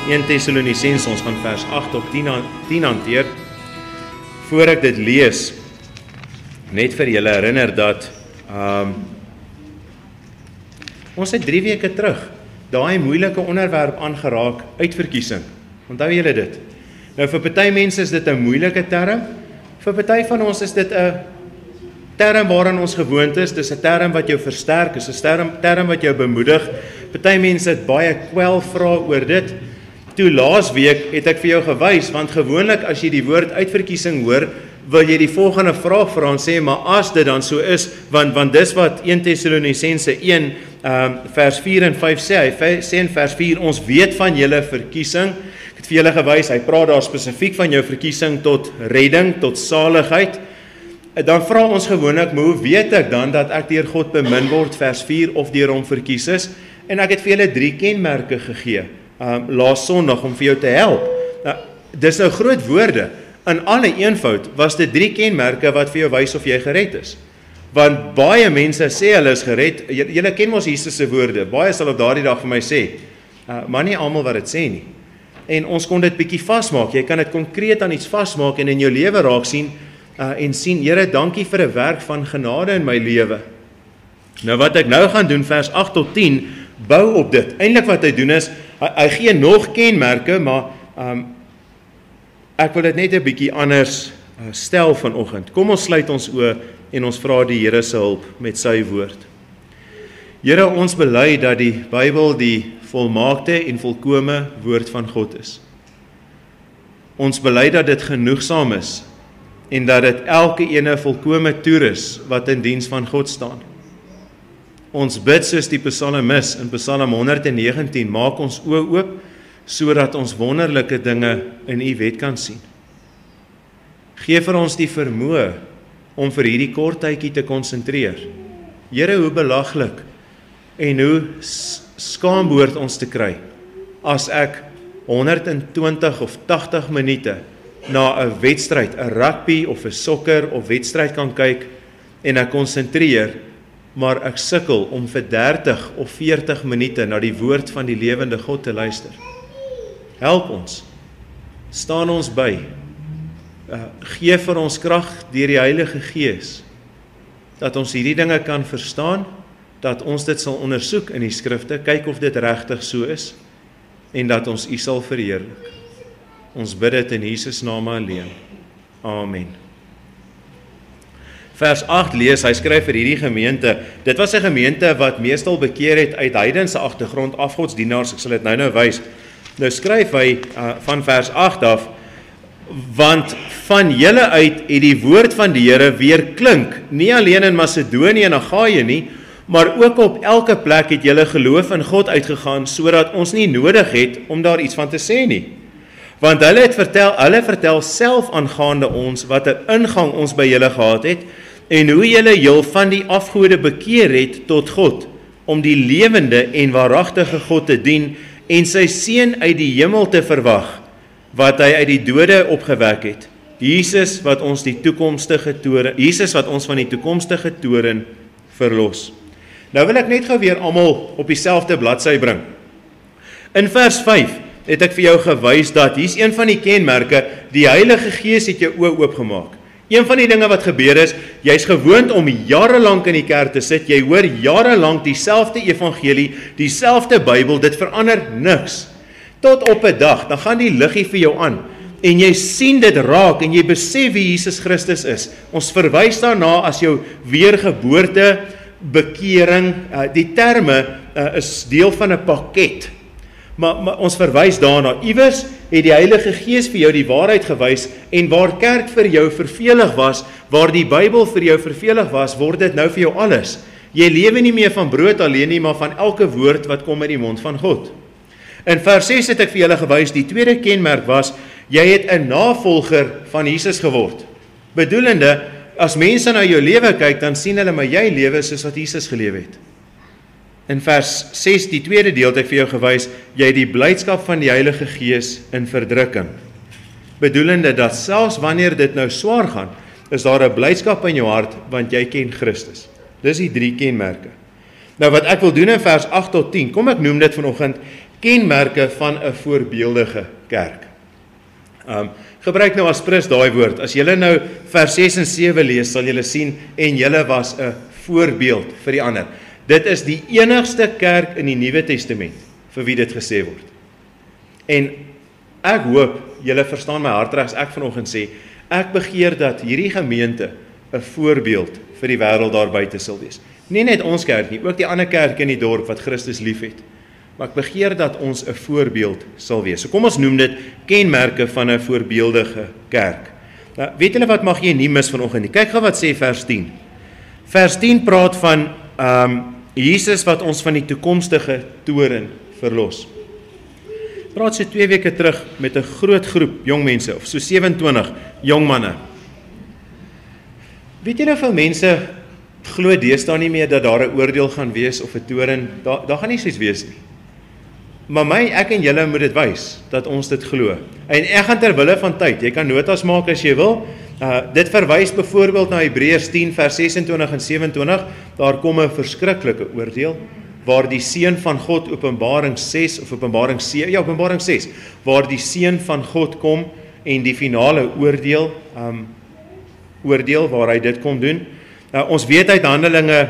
1 Tessalonisense, ons gaan vers 8 tot 10 hanteer. Voor ek dit lees, net vir julle herinner dat ons het 3 weke terug daai moeilike onderwerp aangeraak, uitverkiesing. Onthou julle dit? Nou vir party mense is dit 'n moeilike term, vir party van ons is dit 'n term waaraan ons gewoond is, dis 'n term wat jou versterk, is 'n term wat jou bemoedig. Party mense het baie kwelvrae oor dit. Toe laasweek het ek vir jou gewys, want gewoonlik as jy die woord uitverkiesing hoor, wil jy die volgende vraag vra en sê, maar as dit dan so is, want dis wat 1 Tessalonisense 1 vers 4 en 5 sê, hy sê in vers 4, ons weet van julle verkiesing, ek het vir julle gewys, hy praat daar spesifiek van jou verkiesing tot redding, tot saligheid. Dan vra ons gewoonlik, maar hoe weet ek dan dat ek deur God bemin word, vers 4, of deur hom verkies is? En ek het vir julle 3 kenmerke gegee, laas Sondag, om vir jou te help. Nou, dis nou groot woorde. In alle eenvoud was dit 3 kenmerke wat vir jou wys of jy gered is. Want baie mense sê hulle is gered, julle ken mos Jesus se woorde, baie sal op daardie dag vir my sê, maar nie almal wat dit sê nie. En ons kon dit bietjie vasmaak, jy kan dit konkreet aan iets vasmaak en in jou lewe raak sien, en sien, Here, dankie vir 'n werk van genade in my lewe. Nou wat ek nou gaan doen, vers 8 tot 10, bou op dit. Eintlik wat hy doen is, hy gee nog kenmerke, maar ek wil dit net 'n bietjie anders stel vanoggend. Kom ons sluit ons oë en ons vra die Here se hulp met sy woord. Here, ons bely dat die Bybel die volmaakte en volkome woord van God is. Ons bely dat dit genoegsaam is en dat dit elke ene volkome toerus wat in diens van God staan. Ons bid soos die psalmis in Psalm 119, maak ons oë oop, sodat ons wonderlike dinge in u wet kan sien. Gee vir ons die vermoë om vir hierdie kort tydjie te konsentreer. Here, hoe belaglik en hoe skaam behoort ons te kry as ek 120 of 80 minute na 'n wedstryd, 'n rugby of 'n sokker of wedstryd kan kyk en ek konsentreer, maar ek sukkel om vir 30 of 40 minute na die woord van die lewende God te luister. Help ons, staan ons by, gee vir ons krag deur die Heilige Gees, dat ons hierdie dinge kan verstaan, dat ons dit sal ondersoek in die skrifte, kyk of dit regtig so is, en dat ons u sal verheerlik. Ons bid dit in Jesus naam alleen. Amen. Vers 8 lees, hy skryf vir hierdie gemeente, dit was 'n gemeente wat meestal bekeer het uit heidense agtergrond, afgodsdienaars, ek sal dit nou wys. Nou skryf hy van vers 8 af, want van julle uit het die woord van die Here weer klink, nie alleen in Macedonië en Agaïe nie, maar ook op elke plek het julle geloof in God uitgegaan, sodat ons nie nodig het om daar iets van te sê nie. Want hulle vertel self aangaande ons, wat 'n ingang ons by julle gehad het, en hoe julle heel van die afgode bekeer het tot God, om die lewende en waaragtige God te dien, en sy seun uit die hemel te verwag, wat hy uit die dode opgewek het, Jesus wat ons van die toekomstige toren verlos. Nou wil ek net gou weer almal op dieselfde bladsy bring. In vers 5 het ek vir jou gewys dat hier's een van die kenmerke, die Heilige Gees het jou oë oopgemaak. Een van die dinge wat gebeur is, jy's gewoond om jare lank in die kerk te sit, jy hoor jare lank dieselfde evangelie, dieselfde Bybel, dit verander niks. Tot op 'n dag, dan gaan die liggie vir jou aan, en jy sien dit raak, en jy besef wie Jesus Christus is. Ons verwys daarna as jou weergeboorte, bekering, die terme is deel van 'n pakket. Maar ons verwys daarna, iewers het die Heilige Gees vir jou die waarheid gewys, en waar kerk vir jou vervelig was, waar die Bybel vir jou vervelig was, word dit nou vir jou alles. Jy lewe nie meer van brood alleen nie, maar van elke woord wat kom uit die mond van God. In vers 6 het ek vir julle gewys, die tweede kenmerk was, jy het 'n navolger van Jesus geword. Bedoelende, as mense na jou lewe kyk, dan sien hulle maar jy lewe soos wat Jesus gelewe het. In vers 6, die tweede deel het ek vir jou gewys, jy het die blydskap van die Heilige Gees in verdrukking. Bedoelende dat selfs wanneer dit nou swaar gaan, is daar 'n blydskap in jou hart, want jy ken Christus. Dis die 3 kenmerke. Nou wat ek wil doen in vers 8 tot 10, kom ek noem dit vanoggend, kenmerke van 'n voorbeeldige kerk. Gebruik nou as prins daai woord. As julle nou vers 6 en 7 lees, sal julle sien en julle was 'n voorbeeld vir die ander. Dit is die enigste kerk in die Nuwe Testament vir wie dit gesê word. En ek hoop julle verstaan my hart reg as ek vanoggend sê, ek begeer dat hierdie gemeente 'n voorbeeld vir die wêreld daar buite sal wees. Nie net ons kerk nie, ook die ander kerke in die dorp wat Christus liefhet. Maar ek begeer dat ons 'n voorbeeld sal wees. So kom ons noem dit kenmerke van 'n voorbeeldige kerk. Nou, weet julle wat mag jy nie mis vanoggend nie? Kyk gou wat sê vers 10. Vers 10 praat van Jesus wat ons van die toekomstige toorn verlos. Praat so 2 weke terug met 'n groot groep jong mense, of so 27 jong manne. Weet julle hoeveel mense glo deesdae nie meer dat daar 'n oordeel gaan wees of 'n toorn? Daar gaan nie soos wees nie. Maar ek en julle moet dit wys dat ons dit glo. En ek gaan ter wille van tyd, jy kan notas maak as jy wil. Dit verwys byvoorbeeld na Hebreërs 10 vers 26 en 27. Daar kom 'n verskriklike oordeel waar die seun van God, Openbaring 6 of Openbaring 7, ja, Openbaring 6, waar die seun van God kom en die finale oordeel waar hy dit kom doen. Ons weet uit Handelinge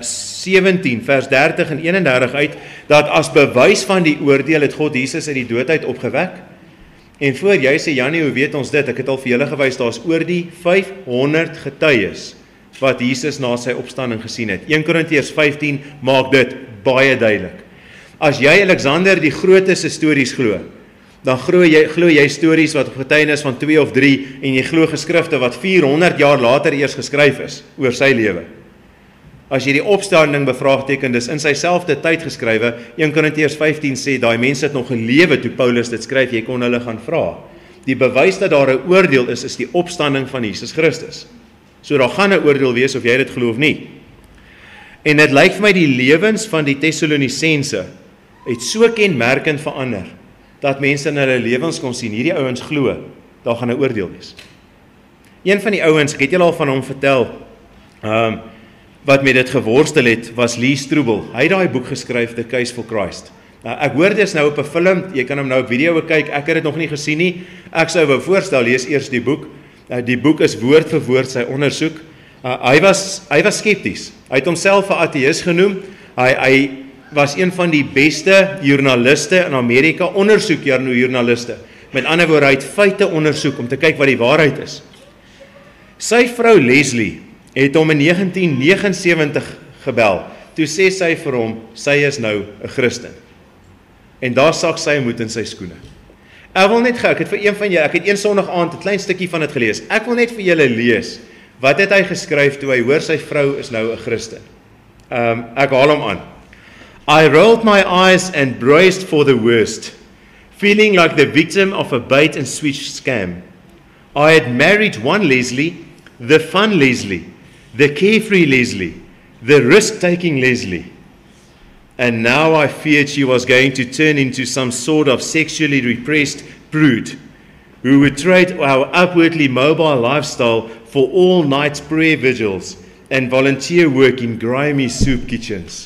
17 vers 30 en 31 uit dat as bewys van die oordeel het God Jesus uit die dood uit opgewek. En voor jy sê Janie, hoe weet ons dit? Ek het al vir julle gewys, daar's oor die 500 getuies wat Jesus na sy opstanding gesien het. 1 Korintiërs 15 maak dit baie duidelik. As jy Alexander die Grote se stories glo, dan glo jy stories wat op getuienis van 2 of 3 en jy glo geskrifte wat 400 jaar later eers geskryf is oor sy lewe. As jy die opstanding bevraagteken, dis in sy selfde tyd geskrywe. 1 Korintiërs 15 sê daai mense het nog gelewe toe Paulus dit skryf, jy kon hulle gaan vra. Die bewys dat daar 'n oordeel is die opstanding van Jesus Christus. So daar gaan 'n oordeel wees of jy dit glo of nie. En dit lyk vir my die lewens van die Tessalonisense het so kenmerkend verander dat mense in hulle lewens kon sien, hierdie ouens glo, daar gaan 'n oordeel wees. Een van die ouens, ek het julle al van hom vertel, wat met dit geworstel het, was Lee Strobel. Hy het daai boek geskryf, The Case for Christ. Ek hoor dis nou op 'n film, jy kan hom nou op video kyk, ek het dit nog nie gesien nie. Ek sou wou voorstel, lees eers die boek. Die boek is woord vir woord sy ondersoek. Hy was skepties. Hy het homself 'n ateïs genoem. Hy was een van die beste joernaliste in Amerika, ondersoekjoernaliste. Met ander woorde, hy het feite ondersoek om te kyk wat die waarheid is. Sy vrou Leslie het hom in 1979 gebel. Toe sê sy vir hom, sy is nou 'n Christen. En daar sak sy moed in sy skoene. Ek wil net ek het vir een van julle, ek het een Sondag aand 'n klein stukkie van dit gelees. Ek wil net vir julle lees. Wat het hy geskryf toe hy hoor sy vrou is nou 'n Christen? Ek haal hom aan. I rolled my eyes and braced for the worst, feeling like the victim of a bait and switch scam. I had married one Leslie, the fun Leslie, the carefree Leslie, the risk-taking Leslie. And now I feared she was going to turn into some sort of sexually repressed prude who would trade our upwardly mobile lifestyle for all-night prayer vigils and volunteer work in grimy soup kitchens.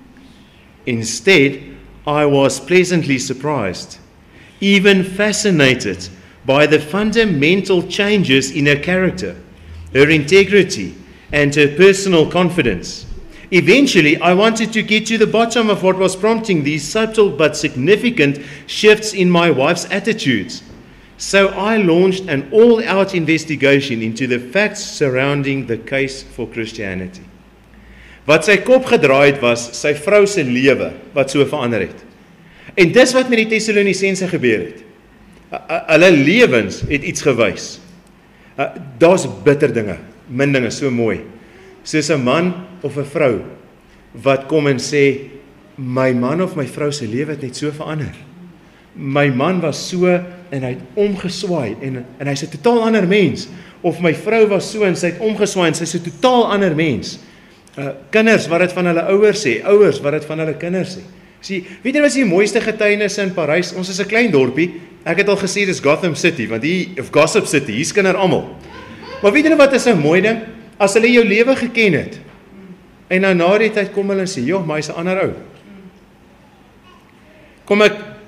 Instead, I was pleasantly surprised, even fascinated by the fundamental changes in her character, her integrity, and her personal confidence. Eventually, I wanted to get to the bottom of what was prompting these subtle but significant shifts in my wife's attitudes. So I launched an all-out investigation into the facts surrounding the case for Christianity. Wat sy kop gedraai het was sy vrou se lewe wat so verander het. En dis wat met die Tessalonisense gebeur het. Hulle lewens het iets gewys. Daar's bitter dinge, min dinge, so mooi. Soos 'n man of 'n vrou wat kom en sê, my man of my vrou se lewe het net so verander. My man was so en hy het omgeswaai en hy's 'n totaal ander mens. Of my vrou was so en sy het omgeswaai en sy's 'n totaal ander mens. Kinders wat dit van hulle ouers sê, ouers wat dit van hulle kinders sê. Sien, weet jy wat is die mooiste getuienisse in Parys? Ons is 'n klein dorpie. Ek het al gesê dis Gotham City, want of Gossip City, hier's kinder almal. Maar weet jy wat is 'n mooi ding? As hulle jou lewe geken het, en nou na die tyd kom hulle en sê, joh, maar hy's 'n ander ou. Kom ek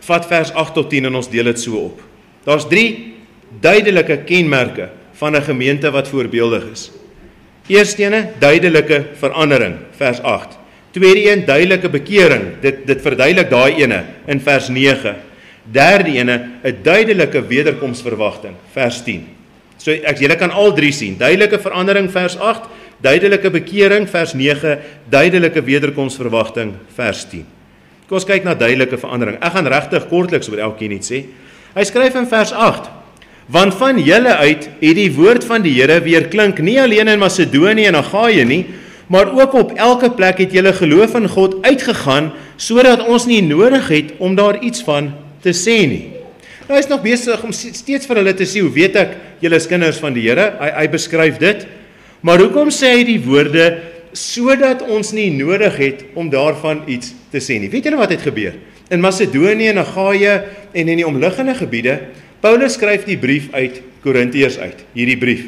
vat vers 8 tot 10 en ons deel dit so op. Daar's 3 duidelike kenmerke van 'n gemeente wat voorbeeldig is. Eerste ene, duidelike verandering, vers 8. Tweede een, duidelike bekering, dit verduidelik daai ene in vers 9. Derde ene, 'n duidelike wederkomsverwagting, vers 10. So julle kan al 3 sien, duidelike verandering, vers 8, duidelike bekering, vers 9, duidelike wederkomsverwagting, vers 10. Kom ons kyk na duidelike verandering. Ek gaan regtig kortliks oor elkeen iets sê. Hy skryf in vers 8, want van julle uit het die woord van die Here weer klink, nie alleen in Macedonië en Agaïe nie, maar ook op elke plek het julle geloof in God uitgegaan, sodat ons nie nodig het om daar iets van te sê nie. Nou hy is nog besig om steeds vir hulle te sê, hoe weet ek, julle is kinders van die Here, hy beskryf dit, maar hoekom sê hy die woorde, sodat ons nie nodig het om daarvan iets te sê nie. Weet julle wat het gebeur? In Macedonië en Agaïe en in die omliggende gebiede, Paulus skryf die brief uit Korintiërs uit, hierdie brief.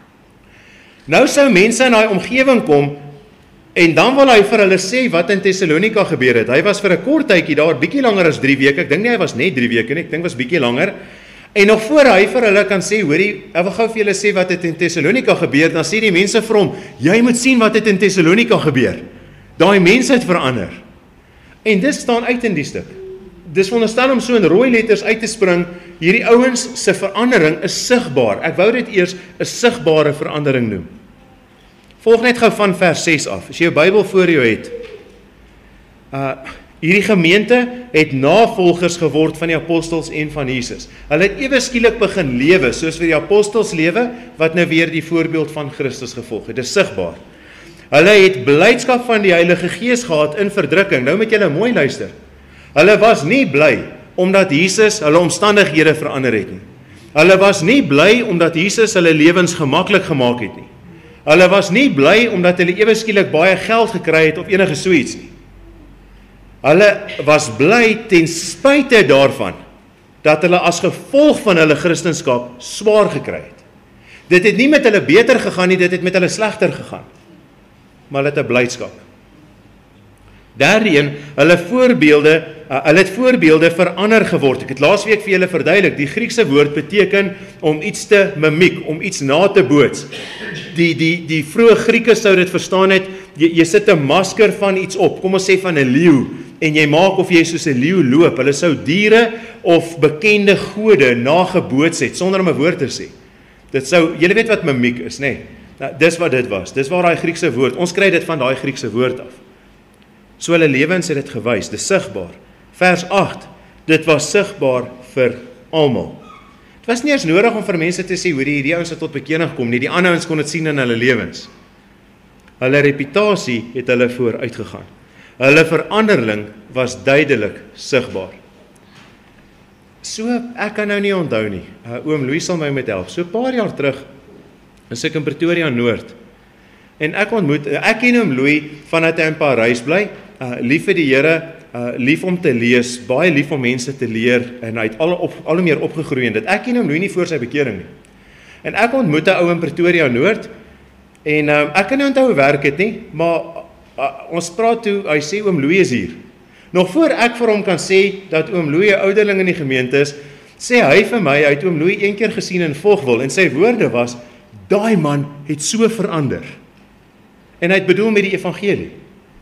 Nou sou mense in daai omgewing kom, en dan wil hy vir hulle sê wat in Thessalonika gebeur het. Hy was vir 'n kort tydjie daar, bietjie langer as 3 weke, ek dink nie hy was net 3 weke nie, ek dink was bietjie langer, en nog voor hy vir hulle kan sê, hoorie, ek wil gou vir julle sê wat het in Thessalonika gebeur, dan sê die mense vir hom, jy moet sien wat het in Thessalonika gebeur. Daai mense het verander. En dit staan uit in die stuk. Dis veronderstel om so in rooi letters uit te spring, hierdie ouens se verandering is sigbaar. Ek wou dit eers 'n sigbare verandering noem. Volg net gou van vers 6 af, as jy jou Bybel voor jou het. Hierdie gemeente het navolgers geword van die apostels en van Jesus. Hulle het ewe skielik begin lewe, soos vir die apostels lewe, wat nou weer die voorbeeld van Christus gevolg het. Dit is sigbaar. Hulle het blydskap van die Heilige Gees gehad in verdrukking. Nou moet julle mooi luister. Hulle was nie bly omdat Jesus hulle omstandighede verander het nie. Hulle was nie bly omdat Jesus hulle lewens gemaklik gemaak het nie. Hulle was nie bly omdat hulle ewe skielik baie geld gekry het of enige so iets nie. Hulle was bly ten spyte daarvan dat hulle as gevolg van hulle Christendom swaar gekry het. Dit het nie met hulle beter gegaan nie, dit het met hulle slegter gegaan. Maar hulle het 'n blydskap. Derde een, hulle het voorbeelde verander geword. Ek het laasweek vir julle verduidelik, die Griekse woord beteken om iets te mimiek, om iets na te boots. Die vroeë Grieke sou dit verstaan het, jy sit 'n masker van iets op, kom ons sê van 'n leeu, en jy maak of jy soos 'n leeu loop. Hulle sou diere of bekende gode nageboots het, sonder om 'n woord te sê. Dit sou, julle weet wat mimiek is, nê? Nou, dis wat dit was, dis waar daai Griekse woord, ons kry dit van daai Griekse woord af. So hulle lewens het dit gewys, dis sigbaar. Vers 8, dit was sigbaar vir almal. Dit was nie eens nodig om vir mense te sê, hoor hierdie ouens het tot bekering gekom nie, die ander ouens kon dit sien in hulle lewens. Hulle reputasie het hulle vooruit gegaan. Hulle veranderling was duidelik sigbaar. So, ek kan nou nie onthou nie, oom Louis sal my met help, so 'n paar jaar terug, is ek in Pretoria Noord, en ek ken oom Louis vandat hy in Parys bly, lief vir die Here, lief om te lees, baie lief om mense te leer, en hy het al hoe meer opgegroei in dit. Ek ken oom Louis nie voor sy bekering nie. En ek ontmoet 'n ou in Pretoria Noord, en ek kan nie onthou hoe werk dit nie, maar ons praat toe, hy sê oom Louis is hier. Nog voor ek vir hom kan sê dat oom Louis 'n ouderling in die gemeente is, sê hy vir my, hy het oom Louis een keer gesien in Vogwel, en sy woorde was, daai man het so verander. En hy het bedoel met die evangelie.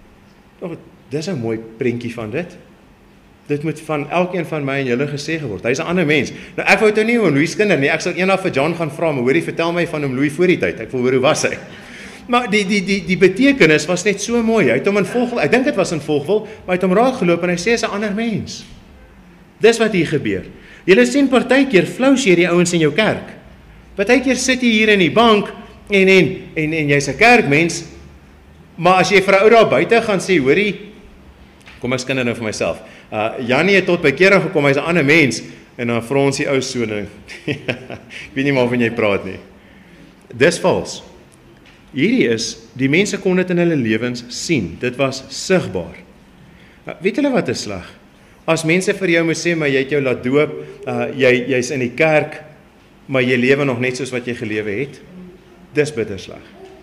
Dis 'n mooi prentjie van dit. Dit moet van elkeen van my en julle gesê geword. Hy's 'n ander mens. Nou ek wou toe nie oom Louis kinder nie. Ek sal eendag vir John gaan vra, maar hoorie, vertel my van oom Louis voor die tyd. Ek wil hoor hoe was hy. Maar die betekenis was net so mooi. Hy het hom in Vogwel, ek dink dit was in Vogwel, maar hy het hom raak geloop en hy sê hy's 'n ander mens. Dis wat hier gebeur. Julle sien partykeer flous jy die ouens in jou kerk. Partykeer sit jy hier in die bank en jy's 'n kerkmens, maar as jy vir 'n ou daar buite gaan sê, hoorie, kom ek skinder nou vir myself. Janie het tot bekering gekom, hy's 'n ander mens, en dan vra ons die ou so nou. Ek weet nie maar van jy praat nie. Dis vals. Hierdie is, die mense kon dit in hulle lewens sien. Dit was sigbaar. Weet julle wat is sleg? As mense vir jou moet sê, maar jy het jou laat doop, jy's in die kerk, maar jy lewe nog net soos wat jy gelewe het. Dis bitter sleg.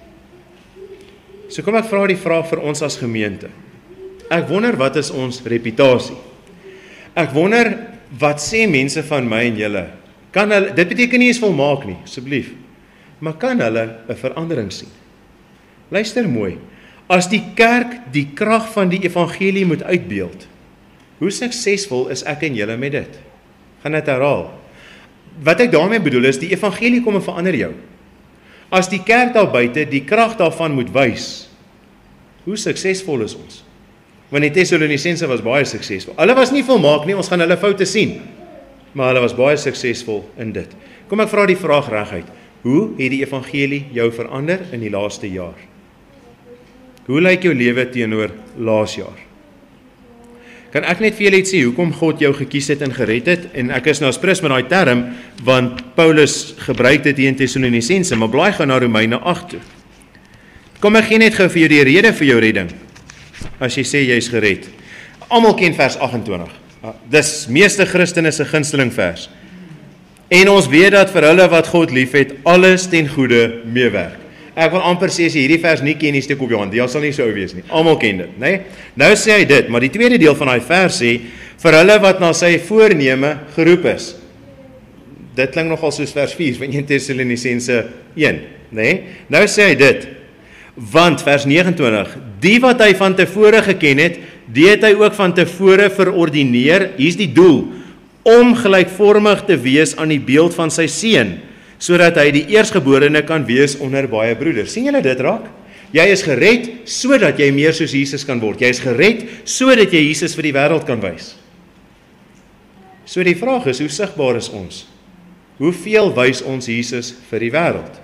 So kom ek vra die vraag vir ons as gemeente. Ek wonder wat is ons reputasie? Ek wonder, wat sê mense van my en julle? Kan hulle, dit beteken nie is volmaak nie, asseblief, maar kan hulle 'n verandering sien? Luister mooi, as die kerk die krag van die evangelie moet uitbeeld, hoe suksesvol is ek en julle met dit? Gaan dit herhaal. Wat ek daarmee bedoel is, die evangelie kom en verander jou. As die kerk daar buite die krag daarvan moet wys, hoe suksesvol is ons? Want die Tessalonisense was baie suksesvol. Hulle was nie volmaak nie, ons gaan hulle foute sien, maar hulle was baie suksesvol in dit. Kom ek vra die vraag reguit, hoe het die evangelie jou verander in die laaste jaar? Hoe lyk jou lewe teenoor laas jaar? Kan ek net vir julle iets sê, hoekom God jou gekies het en gered het? En ek is nou sprus met daai term, want Paulus gebruik dit hier in Tessalonisense, maar blaai gaan na Romeine 8 toe. Kom ek gee net gou vir jou die rede vir jou redding, as jy sê jy is gered. Almal ken vers 28. Dis meeste Christene se gunsteling vers. En ons weet dat vir hulle wat God liefhet, alles ten goeie meewerk. Ek wil amper sê, as jy hierdie vers nie ken nie, steek op jou hand, die sal nie so ou wees nie. Almal ken dit, né? Nou sê hy dit, maar die tweede deel van daai vers sê, vir hulle wat na sy voorneme geroep is. Dit klink nogal soos vers 4 van 1 Tessalonisense 1, né? Nou sê hy dit, want vers 29, die wat hy van tevore geken het, die het hy ook van tevore verordineer, hier's die doel, om gelykvormig te wees aan die beeld van sy seun, sodat hy die eerstgeborene kan wees onder baie broeders. Sien julle dit raak? Jy is gered sodat jy meer soos Jesus kan word. Jy is gered sodat jy Jesus vir die wêreld kan wys. So die vraag is, hoe sigbaar is ons? Hoeveel wys ons Jesus vir die wêreld?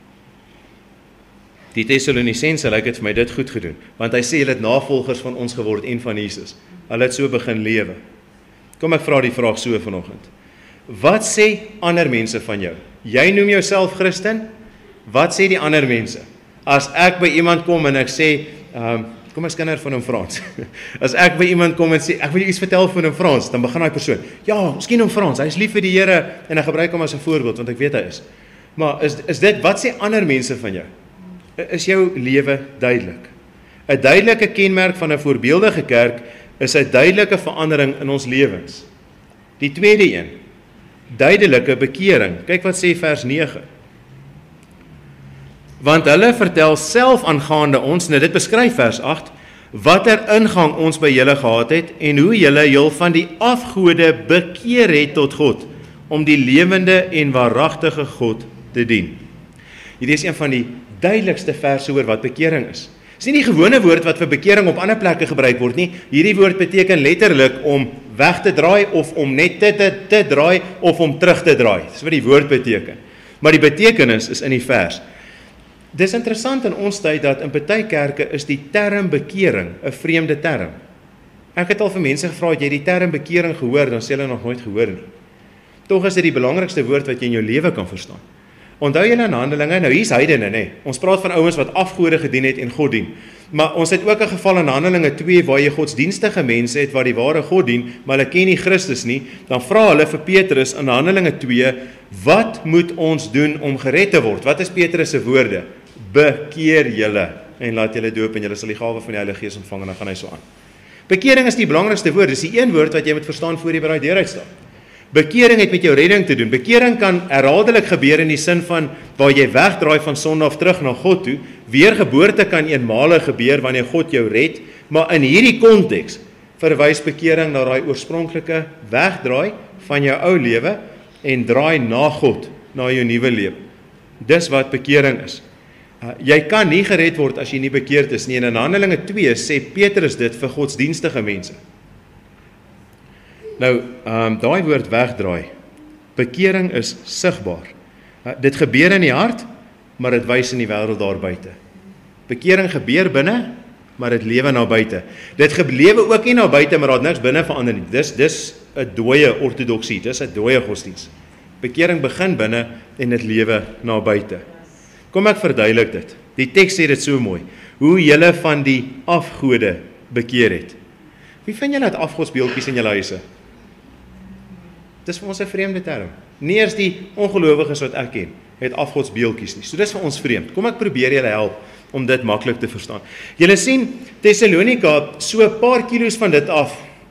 Die Tessalonisense lyk dit vir my dit goed gedoen, want hy sê hulle het navolgers van ons geword en van Jesus. Hulle het so begin lewe. Kom ek vra die vraag so vanoggend. Wat sê ander mense van jou? Jy noem jouself Christen? Wat sê die ander mense? As ek by iemand kom en ek sê, kom ek skinder van hom Frans. As ek by iemand kom en sê, ek wil jou iets vertel van hom Frans, dan begin daai persoon, ja, miskien hom Frans, hy is lief vir die Here, en ek gebruik hom as 'n voorbeeld, want ek weet hy is. Maar is dit, wat sê ander mense van jou? Is jou lewe duidelik? 'n Duidelike kenmerk van 'n voorbeeldige kerk is 'n duidelike verandering in ons lewens. Die tweede een, duidelike bekering. Kyk wat sê vers 9. Want hulle vertel self aangaande ons, nou dit beskryf vers 8, watter ingang ons by julle gehad het en hoe julle heel van die afgode bekeer het tot God, om die lewende en waaragtige God te dien. Hierdie is een van die duidelikste verse oor wat bekering is. Dis nie die gewone woord wat vir bekering op ander plekke gebruik word nie. Hierdie woord beteken letterlik om weg te draai of om net te draai of om terug te draai. Dis wat die woord beteken. Maar die betekenis is in die vers. Dis interessant in ons tyd dat in party kerke is die term bekering 'n vreemde term. Ek het al vir mense gevra, het jy die term bekering gehoor? Dan sê hulle nog nooit gehoor nie. Tog is dit die belangrikste woord wat jy in jou lewe kan verstaan. Onthou julle in Handelinge, nou hier's heidene, nê. Ons praat van ouens wat afgode gedien het en God dien. Maar ons het ook 'n geval in Handelinge 2 waar jy godsdienstige mense het wat die ware God dien, maar hulle ken nie Christus nie. Dan vra hulle vir Petrus in Handelinge 2, wat moet ons doen om gered te word? Wat is Petrus se woorde? Bekeer julle en laat julle doop en julle sal die gawe van die Heilige Gees ontvang, en dan gaan hy so aan. Bekering is die belangrikste woord, dis die een woord wat jy moet verstaan voor jy by daai deur uitstap. Bekering het met jou redding te doen. Bekering kan herhaaldelik gebeur in die sin van waar jy wegdraai van sonde af terug na God toe. Weergeboorte kan eenmalig gebeur wanneer God jou red, maar in hierdie konteks verwys bekering na daai oorspronklike wegdraai van jou ou lewe en draai na God, na jou nuwe lewe. Dis wat bekering is. Jy kan nie gered word as jy nie bekeerd is nie. En in Handelinge 2 sê Petrus dit vir godsdienstige mense. Nou, daai woord wegdraai. Bekering is sigbaar. Dit gebeur in die hart, maar dit wys in die wêreld daar buite. Bekering gebeur binne, maar dit lewe na buite. Dit lewe ook nie na buite, maar daar niks binne verander nie. Dis 'n dooie ortodoksie, dis 'n dooie godsdiens. Bekering begin binne en dit lewe na buite. Kom ek verduidelik dit. Die teks sê dit so mooi. Hoe julle van die afgode bekeer het. Wie vind julle het afgodsbeeldjies in julle huise? Dis vir ons 'n vreemde term. Nie eers die ongelowiges wat ek ken, het afgodsbeeldjies nie. So dis vir ons vreemd. Kom ek probeer julle help om dit maklik te verstaan. Julle sien, Tessalonika, so 'n paar kilos van dit af,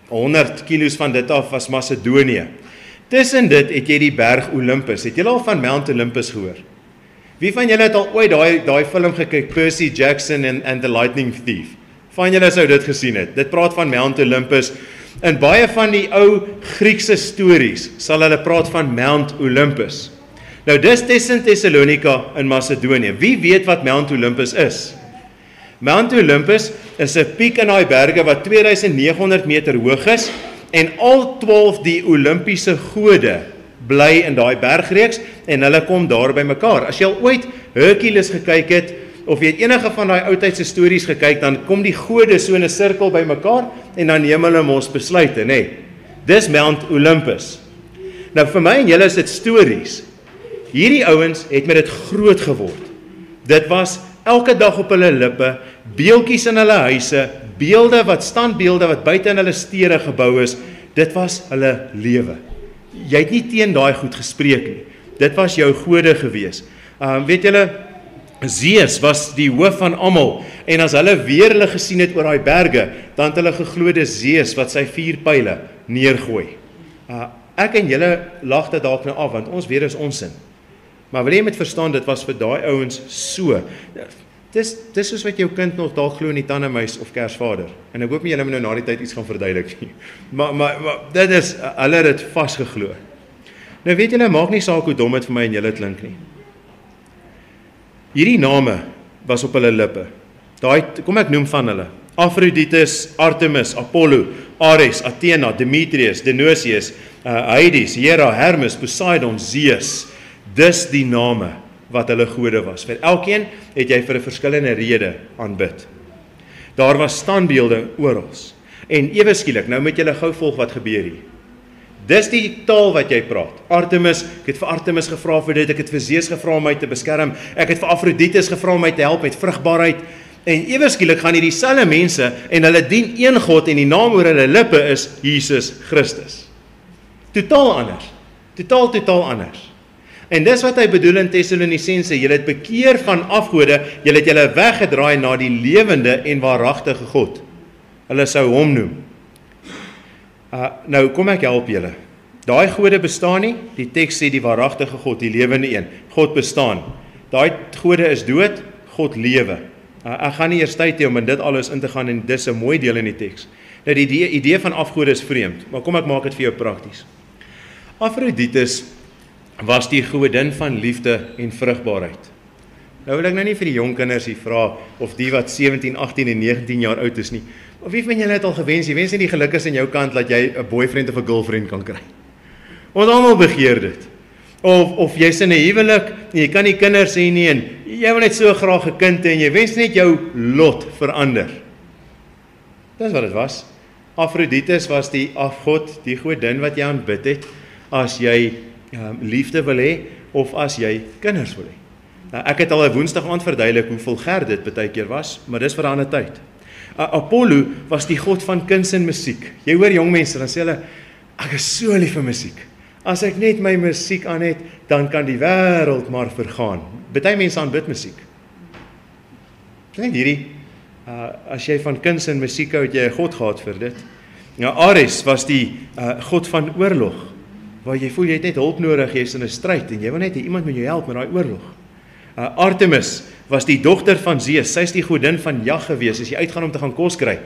100 kilos van dit af was Macedonië. Tussen dit het jy die berg Olympus. Het julle al van Mount Olympus gehoor? Wie van julle het al ooit daai film gekyk, Percy Jackson and the Lightning Thief? Van julle sou dit gesien het. Dit praat van Mount Olympus. In baie van die ou Griekse stories sal hulle praat van Mount Olympus. Nou dis tussen Thessalonica in Macedonië. Wie weet wat Mount Olympus is? Mount Olympus is 'n piek in daai berge wat 2900 meter hoog is en al 12 die Olimpiese gode bly in daai bergreeks en hulle kom daar by mekaar. As jy al ooit Hercules gekyk het of jy het enige van daai oudtydse stories gekyk, dan kom die gode so in 'n sirkel by mekaar en dan neem hulle mos besluite, nê. Dis Mount Olympus. Nou vir my en julle is dit stories. Hierdie ouens het met dit groot geword. Dit was elke dag op hulle lippe, beeldjies in hulle huise, standbeelde wat buite in hulle stede gebou is. Dit was hulle lewe. Jy het nie teen daai goed gespreek nie. Dit was jou gode gewees. Weet julle, Zeus was die hoof van almal en as hulle weer hulle gesien het oor daai berge, dan het hulle geglo dis Zeus wat sy 4 pile neergooi. Ek en julle lag dit dalk nou af want ons weet dis onsin. Maar wil jy met verstaan, dit was vir daai ouens so. Dis soos wat jou kind nog dalk glo in die tandemuis of Kersvader. En ek hoop nie julle moet nou na die tyd iets gaan verduidelik nie. Maar dit is, hulle het dit vasgeglo. Nou weet julle, maak nie saak hoe dom dit vir my en julle klink nie. Hierdie name was op hulle lippe. Kom ek noem van hulle. Aphrodite, Artemis, Apollo, Ares, Athena, Demetrius, Dionysius, Hades, Hera, Hermes, Poseidon, Zeus. Dis die name wat hulle gode was. Vir elkeen het jy vir 'n verskillende rede aanbid. Daar was standbeelde oral. En ewe skielik, nou moet julle gou volg wat gebeur hier. Dis die taal wat jy praat. Artemis, ek het vir Artemis gevra vir dit, ek het vir Zeus gevra om my te beskerm, ek het vir Aphrodite gevra om my te help met vrugbaarheid. En ewe skielik gaan hierdie selfde mense en hulle dien een God en die naam oor hulle lippe is Jesus Christus. Totaal anders. Totaal anders. En dis wat hy bedoel in Tessalonisense, julle het bekeer van afgode, julle het julle weggedraai na die lewende en waaragtige God. Hulle sou hom noem. Nou kom ek help julle. Daai gode bestaan nie, die teks sê die waaragtige God, die lewende een. God bestaan. Daai gode is dood, God lewe. Ek gaan nie eers tyd hê om in dit alles in te gaan en dis 'n mooi deel in die teks. Nou die idee van afgode is vreemd, maar kom ek maak dit vir jou prakties. Aphrodite was die godin van liefde en vrugbaarheid. Nou wil ek nou nie vir die jong kinders hier vra of die wat 17, 18 en 19 jaar oud is nie. Of wie van julle het al gewens, jy wens nie die geluk is aan jou kant dat jy 'n boyfriend of 'n girlfriend kan kry. Ons almal begeer dit. Of jy's in 'n huwelik en jy kan nie kinders hê nie en jy wil net so graag 'n kind hê en jy wens net jou lot verander. Dis wat dit was. Aphrodite was die afgod, die godin wat jy aanbid het as jy liefde wil hê of as jy kinders wil hê. Nou, ek het al 'n Woensdag aand verduidelik hoe vulgêr dit baie keer was, maar dis vir 'n ander tyd. Apollo was die god van kuns en musiek. Jy hoor jong mense, dan sê hulle, ek is so lief vir musiek. As ek net my musiek aan het, dan kan die wêreld maar vergaan. Baie mense aanbid musiek. Net hierdie, as jy van kuns en musiek hou, het jy 'n god gehad vir dit. Nou, Ares was die god van oorlog, waar jy voel jy het net hulp nodig, jy is in 'n stryd en jy wil net hê iemand moet jou help met daai oorlog. Artemis was die dogter van Zeus, sy is die godin van jag gewees, as jy uitgaan om te gaan kos kry.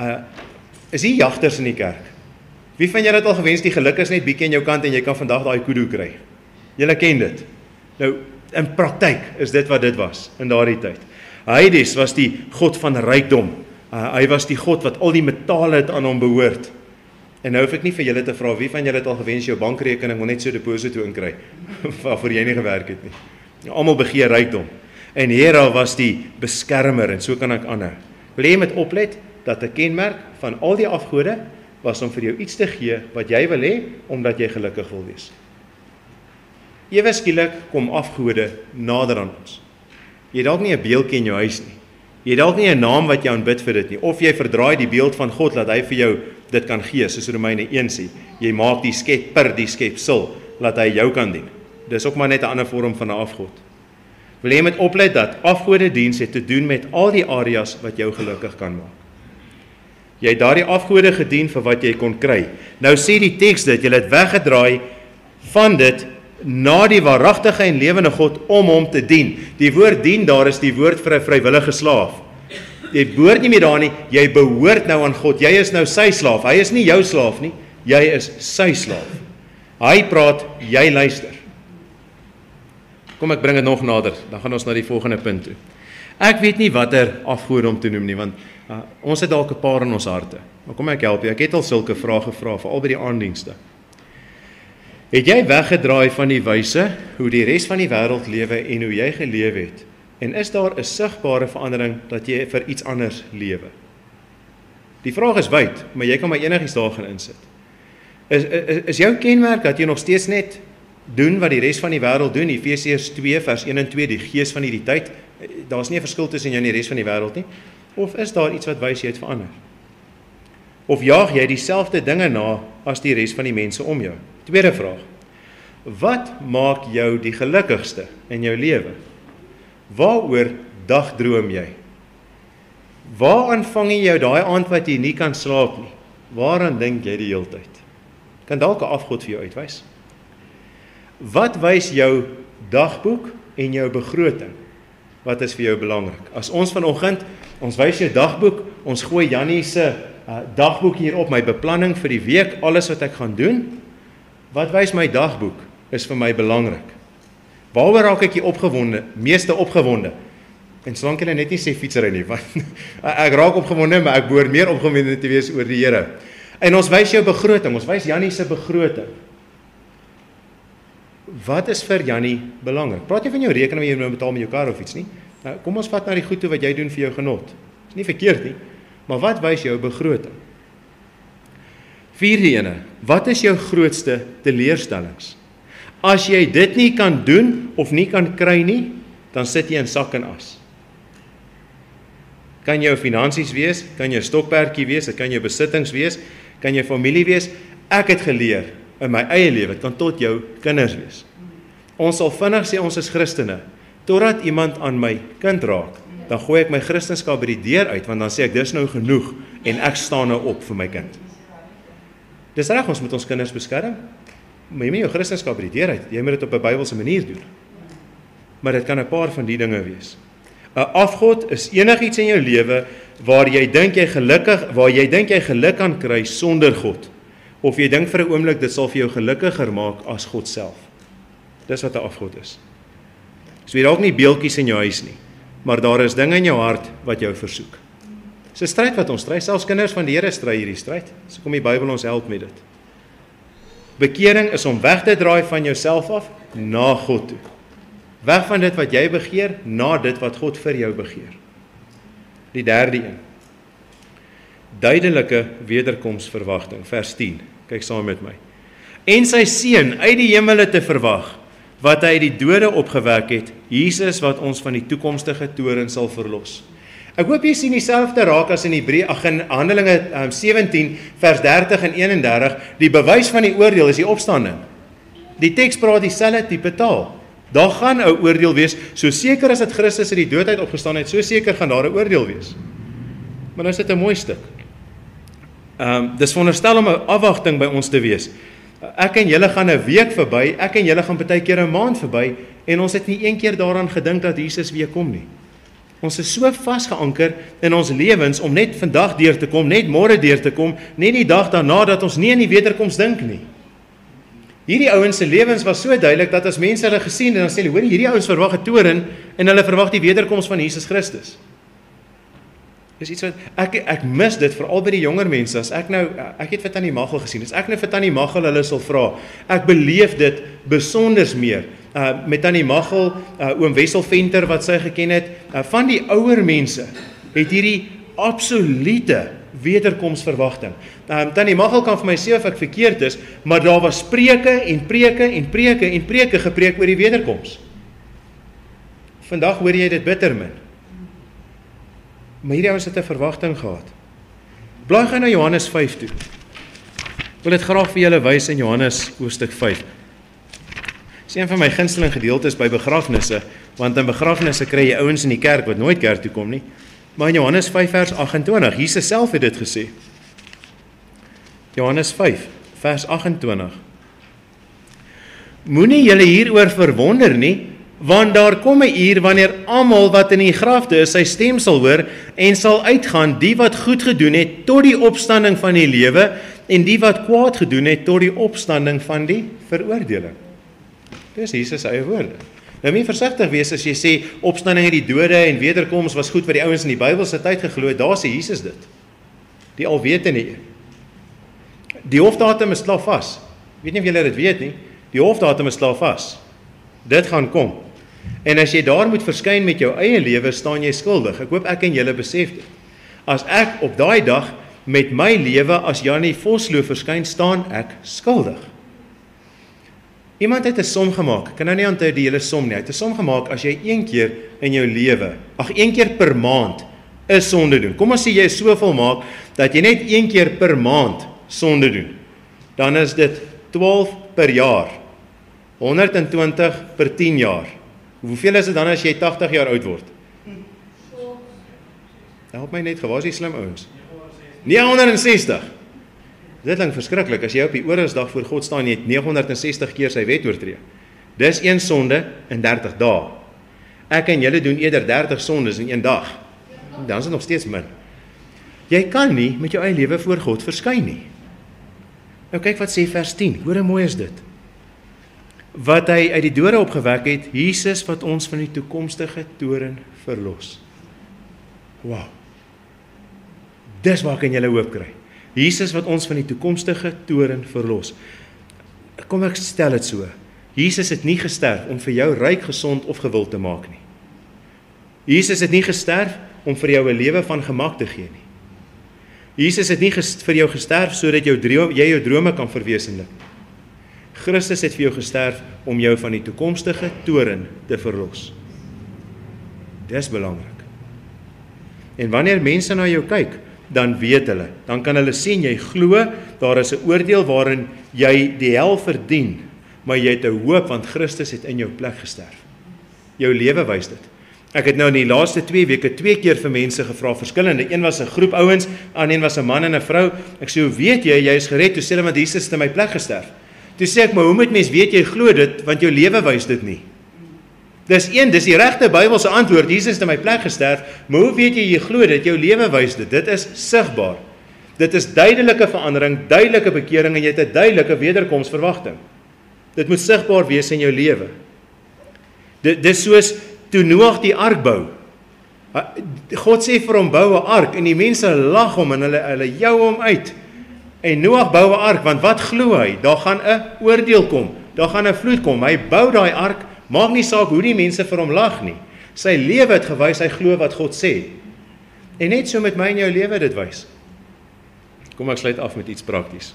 Is hier jagters in die kerk? Wie van julle het al gewens die geluk is net bietjie aan jou kant en jy kan vandag daai kudu kry? Julle ken dit. Nou, in praktyk is dit wat dit was in daardie tyd. Hades was die god van rykdom. Hy was die god wat al die metale het aan hom behoort. En nou hoef ek nie vir julle te vra, wie van julle het al gewens jou bankrekening wil net so deposito inkry, waarvoor jy nie gewerk het nie. Almal begeer rykdom. En Hera was die beskermer en so kan ek aanhou. Wil jy met oplet dat 'n kenmerk van al die afgode was om vir jou iets te gee wat jy wil hê omdat jy gelukkig wil wees. Ewe skielik kom afgode nader aan ons. Jy het dalk nie 'n beeldjie in jou huis nie. Jy het dalk nie 'n naam wat jy aanbid vir dit nie, of jy verdraai die beeld van God dat hy vir jou dit kan gee, soos Romeine 1 sê. Jy maak die skepsel laat hy jou kan dien. Dis ook maar net 'n ander vorm van 'n afgod. Wil jy met oplet dat afgode diens het te doen met al die areas wat jou gelukkig kan maak. Jy het daardie afgode gedien vir wat jy kon kry. Nou sê die teks dit, jy het weggedraai van dit na die waaragtige en lewende God om hom te dien. Die woord dien daar is die woord vir 'n vrywillige slaaf. Jy behoort nie meer daar nie, jy behoort nou aan God. Jy is nou sy slaaf. Hy is nie jou slaaf nie, jy is sy slaaf. Hy praat, jy luister. Kom ek bring dit nog nader, dan gaan ons na die volgende punt toe. Ek weet nie watter afgode om te noem nie, want ons het dalk 'n paar in ons harte. Maar kom ek help jou, ek het al sulke vrae gevra, veral by die aanddienste. Het jy weggedraai van die wyse hoe die res van die wêreld lewe en hoe jy geleef het? En is daar 'n sigbare verandering dat jy vir iets anders lewe? Die vraag is wyd, maar jy kan maar enigiets daar gaan insit. Is jou kenmerk dat jy nog steeds net doen wat die res van die wêreld doen? Efesiërs 2 vers 1 en 2, die gees van hierdie tyd. Daar's nie 'n verskil tussen jou en die res van die wêreld nie. Of is daar iets wat wys jy het verander? Of jaag jy dieselfde dinge na as die res van die mense om jou? Tweede vraag. Wat maak jou die gelukkigste in jou lewe? Waaroor dagdroom jy? Waaraan vang jy jou daai aand wat jy nie kan slaap nie? Waaraan dink jy die hele tyd? Kan dalk 'n afgod vir jou uitwys. Wat wys jou dagboek en jou begroting? Wat is vir jou belangrik? As ons vanoggend, ons wys jou dagboek, ons gooi Jannie se dagboek hier op, my beplanning vir die week, alles wat ek gaan doen. Wat wys my dagboek is vir my belangrik. Waaroor raak ek hier opgewonde, meeste opgewonde? En solank jy net nie sê fietsry nie, want ek raak opgewonde, maar ek behoort meer opgewonde te wees oor die Here. En ons wys jou begroting, ons wys Jannie se begroting. Wat is vir Jannie belangrik? Praat jy van jou rekening wat jy nou betaal met jou kar of iets nie? Nou, kom ons vat na die goed toe wat jy doen vir jou genot. Is nie verkeerd nie, maar wat wys jou begroting? Vierde ene, wat is jou grootste teleurstellings? As jy dit nie kan doen of nie kan kry nie, dan sit jy in sak en as. Kan jou finansies wees, kan jou stokperdjie wees, dit kan jou besittings wees, kan jou familie wees. Ek het geleer in my eie lewe, kan tot jou kinders wees. Ons sal vinnig sê ons is Christene, totdat iemand aan my kind raak, dan gooi ek my Christenskap by die deur uit, want dan sê ek, dis nou genoeg, en ek staan nou op vir my kind. Dis reg, ons moet ons kinders beskerm, maar jy moet jou Christenskap by die deur uit, jy moet dit op 'n Bybelse manier doen. Maar dit kan 'n paar van die dinge wees. 'n Afgod is enigiets in jou lewe waar jy dink jy geluk kan kry sonder God. Of jy dink vir 'n oomblik dit sal vir jou gelukkiger maak as God self. Dis wat 'n afgod is. So jy dalk nie beeltjies in jou huis nie, maar daar is dinge in jou hart wat jou versoek. Dis 'n stryd wat ons stry, selfs kinders van die Here stry hierdie stryd. So kom die Bybel ons help met dit. Bekering is om weg te draai van jouself af na God toe. Weg van dit wat jy begeer, na dit wat God vir jou begeer. Die derde een. Duidelike wederkomsverwagting, vers 10. Kyk saam met my. En sy seun uit die hemele te verwag, wat hy uit die dode opgewek het, Jesus wat ons van die toekomstige toorn sal verlos. Ek hoop jy sien dieselfde raak as in in Handelinge 17 vers 30 en 31, die bewys van die oordeel is die opstanding. Die teks praat dieselfde tipe taal. Daar gaan 'n oordeel wees, so seker as dit Christus uit die dood uit opgestaan het, so seker gaan daar 'n oordeel wees. Maar nou is dit 'n mooi stuk. Dis veronderstel om 'n afwagting by ons te wees. Ek en julle gaan 'n week verby, ek en julle gaan baie keer 'n maand verby, en ons het nie een keer daaraan gedink dat Jesus weer kom nie. Ons is so vasgeanker in ons lewens om net vandag deur te kom, net môre deur te kom, net die dag daarna dat ons nie aan die wederkoms dink nie. Hierdie ouens se lewens was so duidelik dat as mense hulle gesien en dan sê hulle, hoor, hierdie ouens verwag 'n toorn en hulle verwag die wederkoms van Jesus Christus. Dis iets wat ek mis dit veral by die jonger mense. As ek het vir Tannie Magel gesien. As ek nou vir Tannie Magel hulle sal vra, ek beleef dit besonders meer. Met Tannie Magel, oom Wessel Venter wat sy geken het, van die ouer mense het hierdie absolute wederkomsverwagting. Tannie Magel kan vir my sê of ek verkeerd is, maar daar was preke en preke en preke en preke gepreek oor die wederkoms. Vandag hoor jy dit bitter min. Maar hierdie ouens het 'n verwagting gehad. Blaai gaan na Johannes 5 toe. Ek wil dit graag vir julle wys in Johannes hoofstuk 5. Dis een van my gunsteling gedeeltes by begrafnisse, want in begrafnisse kry jy ouens in die kerk wat nooit kerk toe kom nie. Maar in Johannes 5 vers 28, Jesus self het dit gesê. Johannes 5, vers 28. Moenie julle hieroor verwonder nie, want daar kom 'n uur wanneer almal wat in die grafte is, sy stem sal hoor en sal uitgaan, die wat goed gedoen het tot die opstanding van die lewe en die wat kwaad gedoen het tot die opstanding van die veroordeling. Dis Jesus eie woorde. Nou moet jy versigtig wees as jy sê opstanding uit die dode en wederkoms was goed vir die ouens in die Bybel se tyd geglo het, daar sê Jesus dit. Die alwetende een. Die hofdatum is klaar vas. Weet nie of julle dit weet nie. Die hofdatum is klaar vas. Dit gaan kom. En as jy daar moet verskyn met jou eie lewe, staan jy skuldig. Ek hoop ek en julle besef dit. As ek op daai dag met my lewe as Janie Vosloo verskyn, staan ek skuldig. Iemand het 'n som gemaak. Ek kan nou nie onthou die hele som nie. Hy het 'n som gemaak as jy een keer in jou lewe, een keer per maand 'n sonde doen. Kom ons sê jy is so volmaak dat jy net een keer per maand sonde doen. Dan is dit 12 per jaar. 120 per 10 jaar. Hoeveel is dit dan as jy 80 jaar oud word? Help my net, waar is die slim ouens? 960. Dit klink verskriklik, as jy op die oordeelsdag voor God staan, jy het 960 keer sy wet oortree. Dis een sonde in 30 dae. Ek en julle doen eerder 30 sondes in een dag. Dan is dit nog steeds min. Jy kan nie met jou eie lewe voor God verskyn nie. Nou kyk wat sê vers 10, hoor hoe mooi is dit. Wat hy uit die dode opgewek het, Jesus wat ons van die toekomstige toorn verlos. Wow. Dis waar kan julle hoop kry. Jesus wat ons van die toekomstige toorn verlos. Kom ek stel dit so. Jesus het nie gesterf om vir jou ryk, gesond of gewild te maak nie. Jesus het nie gesterf om vir jou 'n lewe van gemak te gee nie. Jesus het nie vir jou gesterf sodat jy jou drome kan verwesenlik. Christus het vir jou gesterf om jou van die toekomstige toorn te verlos. Dis belangrik. En wanneer mense na jou kyk, dan weet hulle, dan kan hulle sien jy glo, daar is 'n oordeel waarin jy die hel verdien, maar jy het 'n hoop want Christus het in jou plek gesterf. Jou lewe wys dit. Ek het nou in die laaste 2 weke 2 keer vir mense gevra, verskillende. Een was 'n groep ouens, een was 'n man en 'n vrou. Ek sê, hoe weet jy is gered? Toe sê hulle, want Jesus het in my plek gesterf. Toe sê ek, maar hoe moet mens weet jy glo dit, want jou lewe wys dit nie. Dis die regte Bybelse antwoord, Jesus het in my plek gesterf, maar hoe weet jy glo dit, jou lewe wys dit, dit is sigbaar. Dit is duidelike verandering, duidelike bekering en jy het 'n duidelike wederkomsverwagting. Dit moet sigbaar wees in jou lewe. Dis soos toe Noag die ark bou. God sê vir hom bou 'n ark en die mense lag hom en hulle jou hom uit. En Noag bou 'n ark want wat glo hy? Daar gaan 'n oordeel kom. Daar gaan 'n vloed kom. Hy bou daai ark, maak nie saak hoe die mense vir hom lag nie. Sy lewe het gewys hy glo wat God sê. En net so met my en jou lewe dit wys. Kom ek sluit af met iets prakties.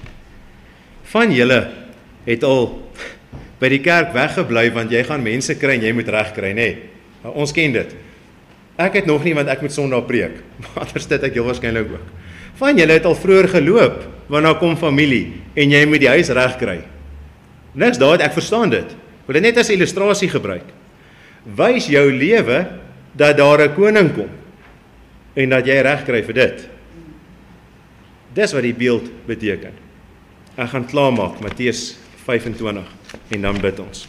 Van julle het al by die kerk weggebly want jy gaan mense kry en jy moet reg kry, nê? Ons ken dit. Ek het nog nie want ek moet Sondag preek. Maar anders dit ek heel waarskynlik ook. Van julle het al vroeër geloop want daar kom familie en jy moet die huis reg kry. Niks daar, ek verstaan dit. Wil dit net as illustrasie gebruik. Wys jou lewe dat daar 'n koning kom en dat jy reg kry vir dit. Dis wat die beeld beteken. Ek gaan klaarmaak Matteus 25 en dan bid ons.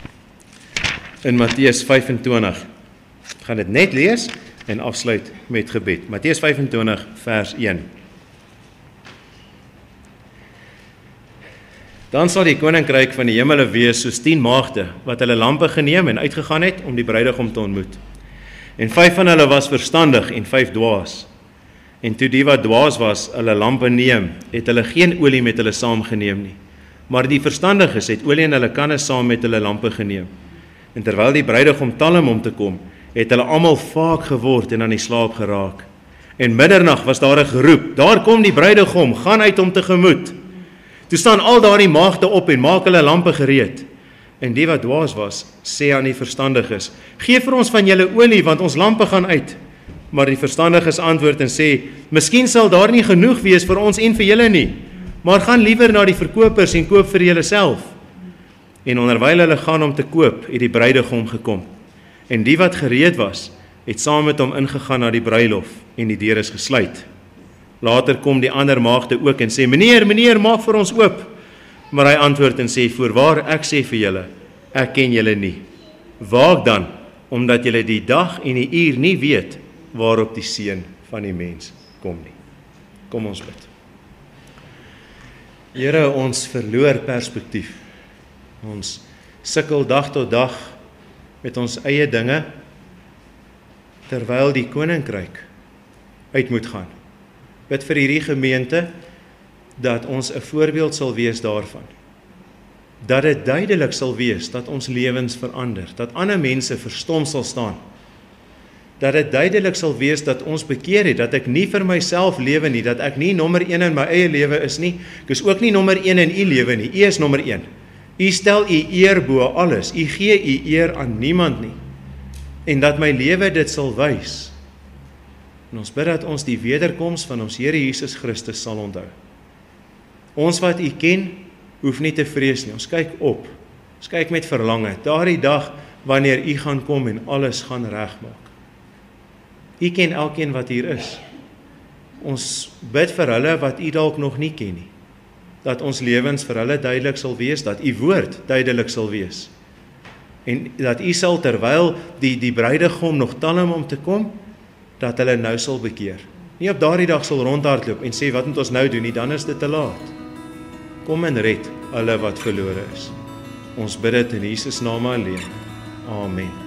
In Matteus 25 gaan dit net lees en afsluit met gebed. Matteus 25 vers 1. Dan sal die koninkryk van die hemele wees soos 10 maagde wat hulle lampe geneem en uitgegaan het om die bruidegom te ontmoet. En 5 van hulle was verstandig en 5 dwaas. En toe die wat dwaas was, hulle lampe neem, het hulle geen olie met hulle saamgeneem nie. Maar die verstandiges het olie in hulle kanne saam met hulle lampe geneem. En terwyl die bruidegom talm om te kom, het hulle almal vaak geword en aan die slaap geraak. En middernag was daar 'n geroep, daar kom die bruidegom, gaan uit hom tegemoet. Toe staan al daardie maagde op en maak hulle lampe gereed. En die wat dwaas was, sê aan die verstandiges, gee vir ons van julle olie, want ons lampe gaan uit. Maar die verstandiges antwoord en sê, miskien sal daar nie genoeg wees vir ons en vir julle nie, maar gaan liewer na die verkopers en koop vir julle self. En onderwyl hulle gaan om te koop, het die bruidegom gekom. En die wat gereed was, het saam met hom ingegaan na die bruilof en die deur is gesluit. Later kom die ander maagde ook en sê, meneer, maak vir ons oop. Maar hy antwoord en sê, voorwaar, ek sê vir julle, ek ken julle nie. Waak dan, omdat julle die dag en die uur nie weet, waarop die Seun van die mens kom nie. Kom ons bid. Here, ons verloor perspektief. Ons sukkel dag tot dag met ons eie dinge, terwyl die koninkryk uit moet gaan. Bid vir hierdie gemeente, dat ons 'n voorbeeld sal wees daarvan. Dat dit duidelik sal wees, dat ons lewens verander, dat ander mense verstom sal staan. Dat dit duidelik sal wees, dat ons bekeer het, dat ek nie vir myself lewe nie, dat ek nie nommer 1 in my eie lewe is nie, ek is ook nie nommer 1 in u lewe nie, u is nommer 1. U stel u eer bo alles, u gee u eer aan niemand nie. En dat my lewe dit sal wys. En ons bid dat ons die wederkoms van ons Here Jesus Christus sal onthou. Ons wat u ken, hoef nie te vrees nie. Ons kyk op. Ons kyk met verlange. Daardie dag wanneer u gaan kom en alles gaan regmaak. U ken elkeen wat hier is. Ons bid vir hulle wat u dalk nog nie ken nie. Dat ons lewens vir hulle duidelik sal wees, dat u woord duidelik sal wees. En dat u sal terwyl die bruidegom nog talm om te kom, dat hulle nou sal bekeer. Nie op daardie dag sal rondhardloop en sê wat moet ons nou doen nie, dan is dit te laat. Kom en red hulle wat verlore is. Ons bid dit in Jesus naam alleen. Amen.